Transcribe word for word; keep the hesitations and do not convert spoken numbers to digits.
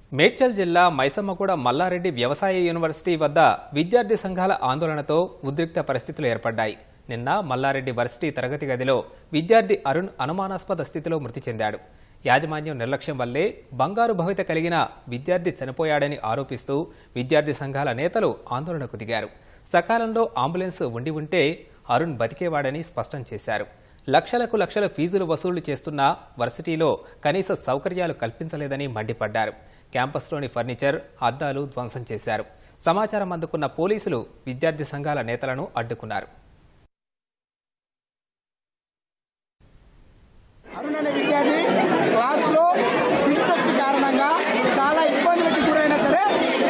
మేడ్చల్ జిల్లా మైసమ్మగూడ మల్లారెడ్డి వ్యవసాయ యూనివర్సిటీ వద్ద విద్యార్థి సంఘాల ఆందోళనతో ఉద్రిక్త పరిస్థితులు ఏర్పడ్డాయి. నిన్న మల్లారెడ్డి వర్సిటీ తరగతి గదిలో విద్యార్థి అరుణ్ అనుమానాస్పద స్థితిలో మృతి చెందాడు. యాజమాన్యం నిర్లక్ష్యం వల్లే బంగారు భవిత కలిగిన విద్యార్థి చనిపోయాడని ఆరోపిస్తూ విద్యార్థి సంఘాల నేతలు ఆందోళనకు దిగారు. సకాలంలో అంబులెన్స్ ఉండి ఉంటే అరుణ్ బతికేవాడని స్పష్టం చేశారు. లక్షలకు లక్షల ఫీజులు వసూలు చేస్తున్న వర్సిటీలో కనీస సౌకర్యాలు కల్పించలేదని మండిపడ్డారు. క్యాంపస్లోని ఫర్నిచర్, అద్దాలు ధ్వంసం చేశారు. సమాచారం అందుకున్న పోలీసులు విద్యార్థి సంఘాల నేతలను అడ్డుకున్నారు. అరుణ్ అనే విద్యార్థి క్లాస్లో ఫిట్స్ వచ్చే కారణంగా చాలా ఇబ్బందులకు గురైనా సరే